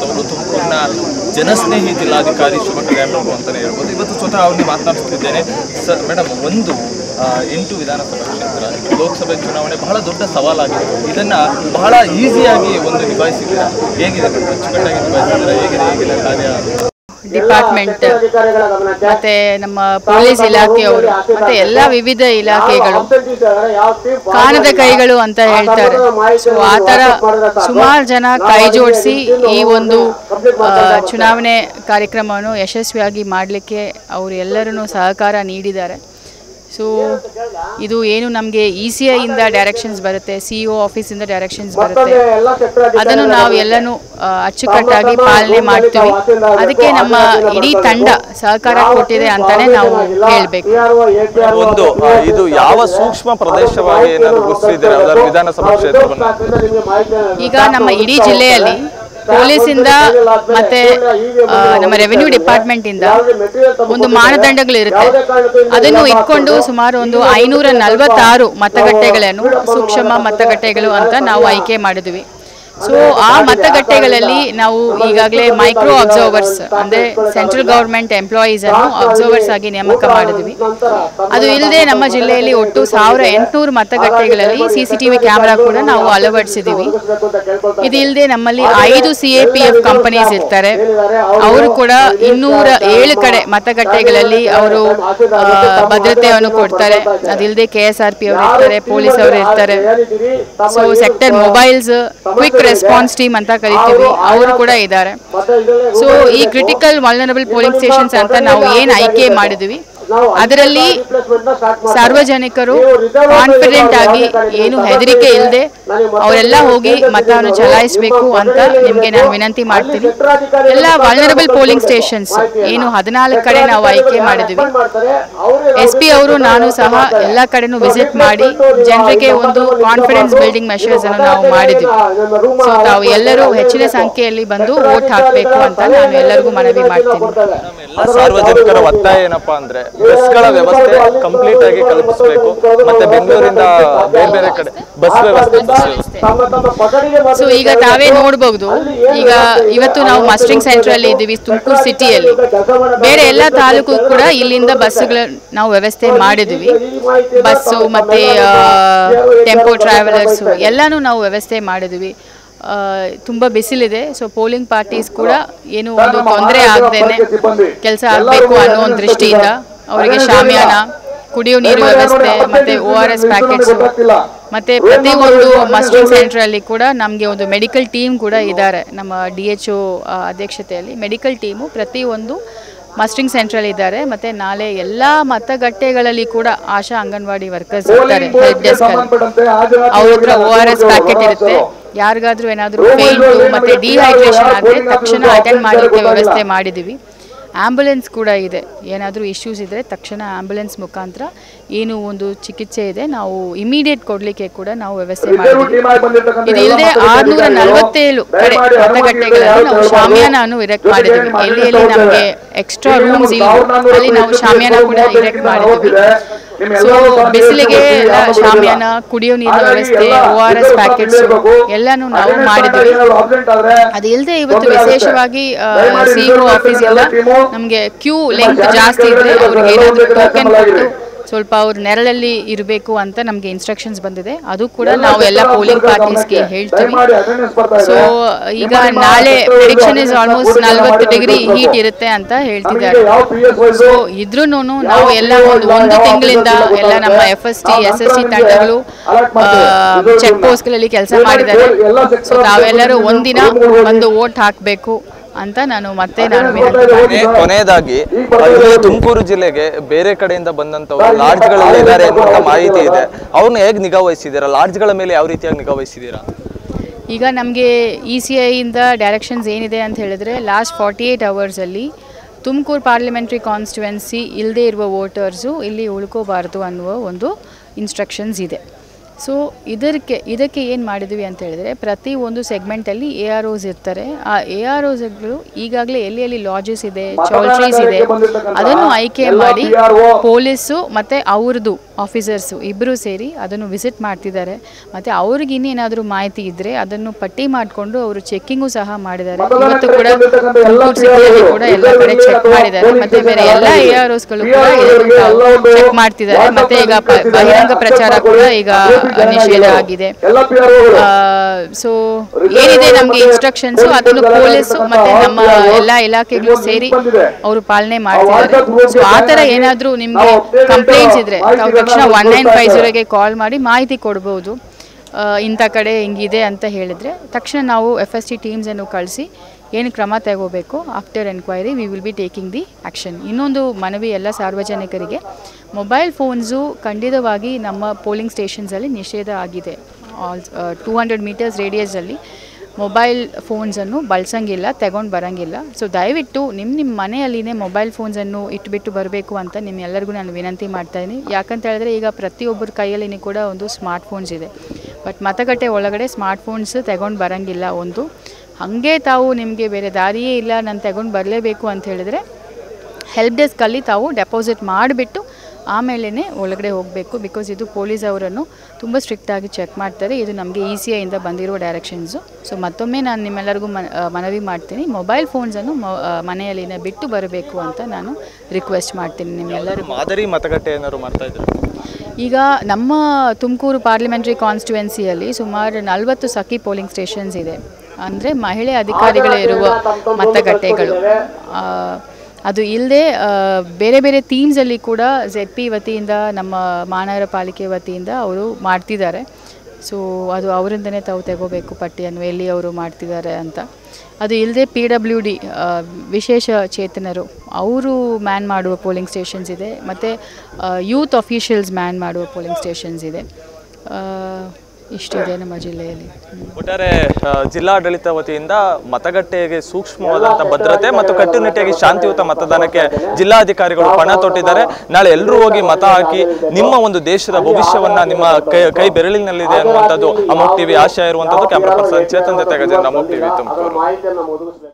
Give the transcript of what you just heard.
ಅವರು ತುಮಕೂರಿನ ಜನಸ್ನೇಹಿ ಜಿಲ್ಲಾಧಿಕಾರಿ ಶುಭ ಕಲ್ಯಾಣ್ ಅವರು ಅಂತಲೇ ಹೇಳ್ಬೋದು. ಇವತ್ತು ಸ್ವತಃ ಅವ್ರನ್ನ ಮಾತನಾಡಿಸ್ತಿದ್ದೇನೆ. ಸರ್ ಮೇಡಮ್, 8 ವಿಧಾನಸಭಾ ಕ್ಷೇತ್ರ ಲೋಕಸಭೆ ಚುನಾವಣೆ ಬಹಳ ದೊಡ್ಡ ಸವಾಲಾಗಿತ್ತು. ಇದನ್ನು ಬಹಳ ಈಸಿಯಾಗಿ ನಿಭಾಯಿಸಿದ್ದೀರಾ. ಹೇಗಿದೆ ಅಚ್ಚುಕಟ್ಟಾಗಿ ನಿಭಾಯಿಸಿದ್ದೀರಾ? ಹೇಗಿದೆ ಕಾರ್ಯ? ಡಿಪಾರ್ಟ್ಮೆಂಟ್ ಮತ್ತೆ ನಮ್ಮ ಪೊಲೀಸ್ ಇಲಾಖೆಯವರು ಮತ್ತೆ ಎಲ್ಲ ವಿವಿಧ ಇಲಾಖೆಗಳು ಕಾಣದ ಕೈಗಳು ಅಂತ ಹೇಳ್ತಾರೆ. ಸೊ ಆ ಥರ ಸುಮಾರು ಜನ ಕೈ ಜೋಡಿಸಿ ಈ ಒಂದು ಚುನಾವಣೆ ಕಾರ್ಯಕ್ರಮವನ್ನು ಯಶಸ್ವಿಯಾಗಿ ಮಾಡಲಿಕ್ಕೆ ಅವರು ಎಲ್ಲರೂ ಸಹಕಾರ ನೀಡಿದ್ದಾರೆ. ಸೊ ಇದು ಏನು ನಮಗೆ ECI ಇಂದ ಡೈರೆಕ್ಷನ್ಸ್ ಬರುತ್ತೆ, CO ಆಫೀಸಿಂದ ಡೈರೆಕ್ಷನ್ಸ್ ಬರುತ್ತೆ, ಅದನ್ನು ನಾವು ಎಲ್ಲನೂ ಅಚ್ಚುಕಟ್ಟಾಗಿ ಪಾಲನೆ ಮಾಡ್ತೀವಿ. ಅದಕ್ಕೆ ನಮ್ಮ ಇಡೀ ತಂಡ ಸಹಕಾರ ಕೊಟ್ಟಿದೆ ಅಂತಾನೆ ನಾವು ಹೇಳಬೇಕು. ಇದು ಯಾವ ಸೂಕ್ಷ್ಮ ಪ್ರದೇಶವಾಗಿ ಏನಾದರೂ ಗುರುತಿಸಿದ್ದೀರಾ ವಿಧಾನಸಭಾ ಕ್ಷೇತ್ರವನ್ನು? ಈಗ ನಮ್ಮ ಇಡೀ ಜಿಲ್ಲೆಯಲ್ಲಿ ಪೊಲೀಸಿಂದ ಮತ್ತೆ ನಮ್ಮ ರೆವಿನ್ಯೂ ಡಿಪಾರ್ಟ್ಮೆಂಟ್ ಇಂದ ಒಂದು ಮಾನದಂಡಗಳು ಇರುತ್ತೆ. ಅದನ್ನು ಇಟ್ಕೊಂಡು ಸುಮಾರು ಒಂದು 546 ಮತಗಟ್ಟೆಗಳನ್ನು ಸೂಕ್ಷ್ಮ ಮತಗಟ್ಟೆಗಳು ಅಂತ ನಾವು ಆಯ್ಕೆ ಮಾಡಿದ್ವಿ. ಸೊ ಆ ಮತಗಟ್ಟೆಗಳಲ್ಲಿ ನಾವು ಈಗಾಗಲೇ ಮೈಕ್ರೋ ಅಬ್ಸರ್ವರ್ಸ್ ಅಂದರೆ ಸೆಂಟ್ರಲ್ ಗೌರ್ಮೆಂಟ್ ಎಂಪ್ಲಾಯೀಸ್ ಅನ್ನು ಅಬ್ಸರ್ವರ್ಸ್ ಆಗಿ ನೇಮಕ ಮಾಡಿದ್ವಿ. ಅದು ಇಲ್ಲದೆ ನಮ್ಮ ಜಿಲ್ಲೆಯಲ್ಲಿ ಒಟ್ಟು 1800 ಮತಗಟ್ಟೆಗಳಲ್ಲಿ CCTV ಕ್ಯಾಮೆರಾ ಕೂಡ ನಾವು ಅಳವಡಿಸಿದ್ದೀವಿ. ಇದು ಇಲ್ಲದೆ ನಮ್ಮಲ್ಲಿ 5 CAPF ಕಂಪನೀಸ್ ಇರ್ತಾರೆ. ಅವರು ಕೂಡ 207 ಕಡೆ ಮತಗಟ್ಟೆಗಳಲ್ಲಿ ಅವರು ಭದ್ರತೆಯನ್ನು ಕೊಡ್ತಾರೆ. ಅದಿಲ್ಲದೆ KSRP ಅವರು ಇರ್ತಾರೆ, ಪೊಲೀಸ್ ಅವರು ಇರ್ತಾರೆ. So sector mobiles quick response team ಅಂತ ಕರಿತೀವಿ, ಅವರು ಕೂಡ ಇದ್ದಾರೆ. ಸೊ ಈ ಕ್ರಿಟಿಕಲ್ ವಲ್ನರಬಲ್ ಪೋಲಿಂಗ್ ಸ್ಟೇಷನ್ಸ್ ಅಂತ ನಾವು ಏನು ಆಯ್ಕೆ ಮಾಡಿದ್ವಿ ಅದರಲ್ಲಿ ಸಾರ್ವಜನಿಕರು ಕಾನ್ಫಿಡೆಂಟ್ ಆಗಿ ಏನು ಹೆದರಿಕೆ ಇಲ್ಲದೆ ಅವರೆಲ್ಲ ಹೋಗಿ ಮತವನ್ನು ಚಲಾಯಿಸಬೇಕು ಅಂತ ನಿಮಗೆ ನಾನು ವಿನಂತಿ ಮಾಡ್ತೀನಿ. ಎಲ್ಲ ವಲ್ನರಬಲ್ ಪೋಲಿಂಗ್ ಸ್ಟೇಷನ್ಸ್ ಏನು 14 ಕಡೆ ನಾವು ಆಯ್ಕೆ ಮಾಡಿದ್ವಿ. SP ಅವರು ನಾನು ಸಹ ಎಲ್ಲ ಕಡೆನೂ ವಿಸಿಟ್ ಮಾಡಿ ಜನರಿಗೆ ಒಂದು ಕಾನ್ಫಿಡೆನ್ಸ್ ಬಿಲ್ಡಿಂಗ್ ಮೆಷರ್ಸ್ ಅನ್ನು ನಾವು ಮಾಡಿದ್ವಿ. ಸೊ ತಾವು ಎಲ್ಲರೂ ಹೆಚ್ಚಿನ ಸಂಖ್ಯೆಯಲ್ಲಿ ಬಂದು ವೋಟ್ ಹಾಕಬೇಕು ಅಂತ ನಾನು ಎಲ್ಲರಿಗೂ ಮನವಿ ಮಾಡ್ತೀನಿ. ಸಾರ್ವಜನಿಕರ ಒತ್ತಾಯ ಏನಪ್ಪಾ ಅಂದ್ರೆ ಬಸ್ಗಳ ವ್ಯವಸ್ಥೆ ಕಂಪ್ಲೀಟ್ ಆಗಿ ಕಲ್ಪಿಸಬೇಕು, ಮತ್ತೆ ಬೆಂಗಳೂರಿಂದ ಬೇರೆ ಕಡೆ ಬಸ್ ವ್ಯವಸ್ಥೆ. ಸೊ ಈಗ ತಾವೇ ನೋಡಬಹುದು, ಈಗ ಇವತ್ತು ನಾವು ಮಸ್ಟರಿಂಗ್ ಸೆಂಟರ್ ಅಲ್ಲಿ ಇದ್ದೀವಿ ತುಮಕೂರು ಸಿಟಿಯಲ್ಲಿ. ಬೇರೆ ಎಲ್ಲ ತಾಲೂಕು ಕೂಡ ಇಲ್ಲಿಂದ ಬಸ್ಸುಗಳ ನಾವು ವ್ಯವಸ್ಥೆ ಮಾಡಿದ್ವಿ. ಬಸ್ಸು ಮತ್ತೆ ಟೆಂಪೋ ಟ್ರಾವೆಲರ್ಸು ಎಲ್ಲಾನು ನಾವು ವ್ಯವಸ್ಥೆ ಮಾಡಿದ್ವಿ. ತುಂಬ ಬಿಸಿಲಿದೆ. ಸೊ ಪೋಲಿಂಗ್ ಪಾರ್ಟೀಸ್ ಕೂಡ ಏನು ಒಂದು ತೊಂದರೆ ಆಗದೇನೆ ಕೆಲಸ ಆಗಬೇಕು ಅನ್ನೋ ಒಂದು ದೃಷ್ಟಿಯಿಂದ ಅವರಿಗೆ ಶಾಮಿಯಾನ, ಕುಡಿಯೋ ನೀರು ವ್ಯವಸ್ಥೆ ಮತ್ತೆ ORS ಪ್ಯಾಕೆಟ್ಸು ಮತ್ತೆ ಪ್ರತಿಯೊಂದು ಮಸ್ಟರಿಂಗ್ ಸೆಂಟ್ರಲ್ಲಿ ಕೂಡ ನಮಗೆ ಒಂದು ಮೆಡಿಕಲ್ ಟೀಮ್ ಕೂಡ ಇದ್ದಾರೆ. ನಮ್ಮ DHO ಅಧ್ಯಕ್ಷತೆಯಲ್ಲಿ ಮೆಡಿಕಲ್ ಟೀಮು ಪ್ರತಿಯೊಂದು ಮಸ್ಟರಿಂಗ್ ಸೆಂಟ್ರಲ್ಲಿ ಇದ್ದಾರೆ. ಮತ್ತು ನಾಳೆ ಎಲ್ಲ ಮತಗಟ್ಟೆಗಳಲ್ಲಿ ಕೂಡ ಆಶಾ ಅಂಗನವಾಡಿ ವರ್ಕರ್ಸ್ ಇರ್ತಾರೆ ಹೆಲ್ಪ್ ಡೆಸ್ಕಲ್ಲಿ. ಅವ್ರ ಹತ್ರ ORS ಪ್ಯಾಕೆಟ್ ಇರುತ್ತೆ. ಯಾರಿಗಾದ್ರೂ ಏನಾದರೂ ಪೇಂಟು ಮತ್ತು ಡಿಹೈಡ್ರೇಷನ್ ಆದರೆ ತಕ್ಷಣ ಅಟೆಂಡ್ ಮಾಡಲಿಕ್ಕೆ ವ್ಯವಸ್ಥೆ ಮಾಡಿದ್ದೀವಿ. ಆ್ಯಂಬುಲೆನ್ಸ್ ಕೂಡ ಇದೆ. ಏನಾದರೂ ಇಶ್ಯೂಸ್ ಇದ್ದರೆ ತಕ್ಷಣ ಆ್ಯಂಬುಲೆನ್ಸ್ ಮುಖಾಂತರ ಏನು ಒಂದು ಚಿಕಿತ್ಸೆ ಇದೆ ನಾವು ಇಮಿಡಿಯೇಟ್ ಕೊಡಲಿಕ್ಕೆ ಕೂಡ ನಾವು ವ್ಯವಸ್ಥೆ ಮಾಡಿದ್ದೀವಿ. ಇದು ಇಲ್ಲದೆ 647 ಕಡೆ ಮತಗಟ್ಟೆಗಳಲ್ಲಿ ನಾವು ಶಾಮಿಯಾನವನ್ನು ಇರೆಕ್ಟ್ ಮಾಡಿದ್ದೀವಿ. ಎಲ್ಲಿ ನಮಗೆ ಎಕ್ಸ್ಟ್ರಾ ರೂಮ್ಸ್ ಇಲ್ಲ ಅಲ್ಲಿ ನಾವು ಶಾಮಿಯಾನ ಕೂಡ ಇರೆಕ್ಟ್ ಮಾಡಿದ್ದೀವಿ. ಸೊ ಬಿಸಿಲಿಗೆ ಎಲ್ಲ ಶಾಮಿಯಾನ, ಕುಡಿಯೋ ನೀರಿನ ವ್ಯವಸ್ಥೆ, ORS ಪ್ಯಾಕೆಟ್ಸ್ ಎಲ್ಲಾನು ನಾವು ಮಾಡಿದ್ವಿ. ಅದು ಇಲ್ಲದೆ ಇವತ್ತು ವಿಶೇಷವಾಗಿ CO ಆಫೀಸ್ ಎಲ್ಲ ನಮಗೆ ಕ್ಯೂ ಲೆಂತ್ ಜಾಸ್ತಿ ಇದ್ರೆ ಅವ್ರಿಗೆ ಏನಾದರೂ ಟೋಕನ್ ಕೊಟ್ಟು ಸ್ವಲ್ಪ ಅವ್ರ ನೆರಳಲ್ಲಿ ಇರಬೇಕು ಅಂತ ನಮಗೆ ಇನ್ಸ್ಟ್ರಕ್ಷನ್ಸ್ ಬಂದಿದೆ. ಅದು ಕೂಡ ನಾವು ಎಲ್ಲ ಪೋಲಿಂಗ್ ಪಾರ್ಟೀಸ್ಗೆ ಹೇಳ್ತೀವಿ. ಸೊ ಈಗ ನಾಳೆ prediction is almost 40 degree heat ಇರುತ್ತೆ ಅಂತ ಹೇಳ್ತಿದ್ದಾರೆ. ಸೊ ಇದ್ರೂ ನಾವು ಎಲ್ಲ ಒಂದು ತಿಂಗಳಿಂದ ಎಲ್ಲ ನಮ್ಮ FST SST ತಂಡಗಳು ಚೆಕ್ ಪೋಸ್ಟ್ಗಳಲ್ಲಿ ಕೆಲಸ ಮಾಡಿದ್ದಾರೆ. ಸೊ ತಾವೆಲ್ಲರೂ ಒಂದಿನ ಒಂದು ವೋಟ್ ಹಾಕಬೇಕು ಅಂತ ನಾನು ಕೊನೆಯದಾಗಿ ತುಮಕೂರು ಜಿಲ್ಲೆಗೆ ಬೇರೆ ಕಡೆಯಿಂದ ಬಂದಂತವರು ಲಾಡ್ಜ್ಗಳಲ್ಲಿ ಇದ್ದಾರೆ ಅಂತ ಮಾಹಿತಿ ಇದೆ. ಅವ್ರನ್ನ ಹೇಗೆ ನಿಗಾ ವಹಿಸಿದ್ದೀರಾ? ಲಾಡ್ಜ್ಗಳ ಮೇಲೆ ಯಾವ ರೀತಿಯಾಗಿ ನಿಗಾ ವಹಿಸಿದ್ದೀರಾ? ಈಗ ನಮಗೆ ECI ಇಂದ ಡೈರೆಕ್ಷನ್ಸ್ ಏನಿದೆ ಅಂತ ಹೇಳಿದ್ರೆ ಲಾಸ್ಟ್ 48 ಅವರ್ಸಲ್ಲಿ ತುಮಕೂರು ಪಾರ್ಲಿಮೆಂಟ್ರಿ ಕಾನ್ಸ್ಟಿಟ್ಯುವೆನ್ಸಿ ಇಲ್ಲದೆ ಇರುವ ವೋಟರ್ಸು ಇಲ್ಲಿ ಉಳ್ಕೋಬಾರ್ದು ಅನ್ನುವ ಒಂದು ಇನ್ಸ್ಟ್ರಕ್ಷನ್ಸ್ ಇದೆ. ಸೊ ಇದಕ್ಕೆ ಏನು ಮಾಡಿದ್ವಿ ಅಂತ ಹೇಳಿದ್ರೆ ಪ್ರತಿ ಒಂದು ಸೆಗ್ಮೆಂಟಲ್ಲಿ AROs ಇರ್ತಾರೆ. ಆ AROಸ್ಗಳು ಈಗಾಗಲೇ ಎಲ್ಲಿ ಲಾಡ್ಜಸ್ ಇದೆ, ಚೌಲ್ಟ್ರೀಸ್ ಇದೆ, ಅದನ್ನು ಆಯ್ಕೆ ಮಾಡಿ ಪೊಲೀಸು ಮತ್ತು ಆಫೀಸರ್ಸು ಇಬ್ಬರು ಸೇರಿ ಅದನ್ನು ವಿಸಿಟ್ ಮಾಡ್ತಿದ್ದಾರೆ. ಮತ್ತು ಅವ್ರಿಗೆ ಇನ್ನೇನಾದರೂ ಮಾಹಿತಿ ಇದ್ದರೆ ಅದನ್ನು ಪಟ್ಟಿ ಮಾಡಿಕೊಂಡು ಅವರು ಚೆಕ್ಕಿಂಗು ಸಹ ಮಾಡಿದ್ದಾರೆ. ಇವತ್ತು ಕೂಡ ತುಮಕೂರು ಸಿಟಿಯಲ್ಲಿ ಕೂಡ ಎಲ್ಲ ಕಡೆ ಚೆಕ್ ಮಾಡಿದ್ದಾರೆ. ಮತ್ತು ಬೇರೆ ಎಲ್ಲ AROಸ್ಗಳು ಕೂಡ ಚೆಕ್ ಮಾಡ್ತಿದ್ದಾರೆ. ಮತ್ತು ಈಗ ಬಹಿರಂಗ ಪ್ರಚಾರ ಕೂಡ ಈಗ ನಿಷೇಧ ಆಗಿದೆ. ಸೊ ಏನಿದೆ ನಮಗೆ ಇನ್ಸ್ಟ್ರಕ್ಷನ್ಸು ಅದನ್ನು ಪೊಲೀಸು ಮತ್ತು ನಮ್ಮ ಎಲ್ಲ ಇಲಾಖೆಗಳು ಸೇರಿ ಅವರು ಪಾಲನೆ ಮಾಡ್ತಿದ್ದಾರೆ. ಸೊ ಆ ಥರ ಏನಾದರೂ ನಿಮಗೆ ಕಂಪ್ಲೇಂಟ್ಸ್ ಇದ್ದರೆ ತಾವು ತಕ್ಷಣ 1950ಗೆ ಕಾಲ್ ಮಾಡಿ ಮಾಹಿತಿ ಕೊಡ್ಬೋದು. ಇಂಥ ಕಡೆ ಹಿಂಗಿದೆ ಅಂತ ಹೇಳಿದರೆ ತಕ್ಷಣ ನಾವು FST ಟೀಮ್ಸನ್ನು ಕಳಿಸಿ ಏನು ಕ್ರಮ ತಗೋಬೇಕು after enquiry we will be taking the action. ಇನ್ನೊಂದು ಮನವಿ ಎಲ್ಲ ಸಾರ್ವಜನಿಕರಿಗೆ, ಮೊಬೈಲ್ ಫೋನ್ಸು ಖಂಡಿತವಾಗಿ ನಮ್ಮ ಪೋಲಿಂಗ್ ಸ್ಟೇಷನ್ಸಲ್ಲಿ ನಿಷೇಧ ಆಗಿದೆ. 200 ಮೀಟರ್ಸ್ ರೇಡಿಯಸಲ್ಲಿ ಮೊಬೈಲ್ ಫೋನ್ಸನ್ನು ಬಳಸಂಗಿಲ್ಲ, ತಗೊಂಡು ಬರೋಂಗಿಲ್ಲ. ಸೊ ದಯವಿಟ್ಟು ನಿಮ್ಮ ಮನೆಯಲ್ಲಿನೇ ಮೊಬೈಲ್ ಫೋನ್ಸನ್ನು ಇಟ್ಬಿಟ್ಟು ಬರಬೇಕು ಅಂತ ನಿಮ್ಮೆಲ್ಲರಿಗೂ ನಾನು ವಿನಂತಿ ಮಾಡ್ತಾಯಿದ್ದೀನಿ. ಯಾಕಂತ ಹೇಳಿದ್ರೆ ಈಗ ಪ್ರತಿಯೊಬ್ಬರ ಕೈಯಲ್ಲಿ ಕೂಡ ಒಂದು ಸ್ಮಾರ್ಟ್ ಫೋನ್ಸ್ ಇದೆ. ಬಟ್ ಮತಗಟ್ಟೆ ಒಳಗಡೆ ಸ್ಮಾರ್ಟ್ ಫೋನ್ಸ್ ತಗೊಂಡು ಬರೋಂಗಿಲ್ಲ. ಒಂದು ಹಾಗೆ ತಾವು ನಿಮಗೆ ಬೇರೆ ದಾರಿಯೇ ಇಲ್ಲ ನಾನು ತಗೊಂಡು ಬರಲೇಬೇಕು ಅಂತ ಹೇಳಿದ್ರೆ ಹೆಲ್ಪ್ ಡೆಸ್ಕಲ್ಲಿ ತಾವು ಡೆಪಾಸಿಟ್ ಮಾಡಿಬಿಟ್ಟು ಆಮೇಲೆ ಒಳಗಡೆ ಹೋಗಬೇಕು. ಬಿಕಾಸ್ ಇದು ಪೊಲೀಸ್ ಅವರನ್ನು ತುಂಬ ಸ್ಟ್ರಿಕ್ಟಾಗಿ ಚೆಕ್ ಮಾಡ್ತಾರೆ. ಇದು ನಮಗೆ ECIಯಿಂದ ಬಂದಿರೋ ಡೈರೆಕ್ಷನ್ಸು. ಸೊ ಮತ್ತೊಮ್ಮೆ ನಾನು ನಿಮ್ಮೆಲ್ಲರಿಗೂ ಮನವಿ ಮಾಡ್ತೀನಿ, ಮೊಬೈಲ್ ಫೋನ್ಸನ್ನು ಮನೆಯಲ್ಲಿನೇ ಬಿಟ್ಟು ಬರಬೇಕು ಅಂತ ನಾನು ರಿಕ್ವೆಸ್ಟ್ ಮಾಡ್ತೀನಿ ನಿಮ್ಮೆಲ್ಲರಿಗೂ. ಮಾದರಿ ಮತಗಟ್ಟೆ ಏನಾದ್ರು ಮಾಡ್ತಾ ಇದ್ದಾರೆ? ಈಗ ನಮ್ಮ ತುಮಕೂರು ಪಾರ್ಲಿಮೆಂಟ್ರಿ ಕಾನ್ಸ್ಟಿಟ್ಯುವೆನ್ಸಿಯಲ್ಲಿ ಸುಮಾರು 40 ಸಖಿ ಪೋಲಿಂಗ್ ಸ್ಟೇಷನ್ಸ್ ಇದೆ. ಅಂದರೆ ಮಹಿಳೆ ಅಧಿಕಾರಿಗಳು ಇರುವ ಮತಗಟ್ಟೆಗಳು. ಅದು ಇಲ್ಲದೆ ಬೇರೆ ಬೇರೆ ಥೀಮ್ಸಲ್ಲಿ ಕೂಡ ZP ವತಿಯಿಂದ ನಮ್ಮ ಮಹಾನಗರ ಪಾಲಿಕೆ ವತಿಯಿಂದ ಅವರು ಮಾಡ್ತಿದ್ದಾರೆ. ಸೊ ಅದು ಅವರಿಂದನೇ ತಾವು ತಗೋಬೇಕು ಪಟ್ಟಿಯನ್ನು ಎಲ್ಲಿ ಅವರು ಮಾಡ್ತಿದ್ದಾರೆ ಅಂತ. ಅದು ಇಲ್ಲದೆ PWD ವಿಶೇಷ ಚೇತನರು ಅವರು ಮ್ಯಾನ್ ಮಾಡುವ ಪೋಲಿಂಗ್ ಸ್ಟೇಷನ್ಸ್ ಇದೆ. ಮತ್ತು ಯೂತ್ ಅಫಿಷಿಯಲ್ಸ್ ಮ್ಯಾನ್ ಮಾಡುವ ಪೋಲಿಂಗ್ ಸ್ಟೇಷನ್ಸ್ ಇದೆ. ಇಷ್ಟಿದೆ ನಮ್ಮ ಜಿಲ್ಲೆಯಲ್ಲಿ. ಒಟ್ಟಾರೆ ಜಿಲ್ಲಾಡಳಿತ ವತಿಯಿಂದ ಮತಗಟ್ಟೆಗೆ ಸೂಕ್ಷ್ಮವಾದಂಥ ಭದ್ರತೆ ಮತ್ತು ಕಟ್ಟುನಿಟ್ಟಾಗಿ ಶಾಂತಿಯುತ ಮತದಾನಕ್ಕೆ ಜಿಲ್ಲಾಧಿಕಾರಿಗಳು ಪಣ ತೊಟ್ಟಿದ್ದಾರೆ. ನಾಳೆ ಎಲ್ಲರೂ ಹೋಗಿ ಮತ ಹಾಕಿ ನಿಮ್ಮ ಒಂದು ದೇಶದ ಭವಿಷ್ಯವನ್ನ ನಿಮ್ಮ ಕೈ ಬೆರಳಿನಲ್ಲಿದೆ ಅನ್ನುವಂಥದ್ದು ಅಮೋಘ್ ಟಿವಿ ಆಶಯ ಇರುವಂಥದ್ದು. ಕ್ಯಾಮ್ರಾ ಪರ್ಸನ್ ಚೇತನ್ ಜೊತೆ ಗಜೇಂದ್ರ, ಅಮೋಘ್ ಟಿವಿ ತುಮಕೂರು.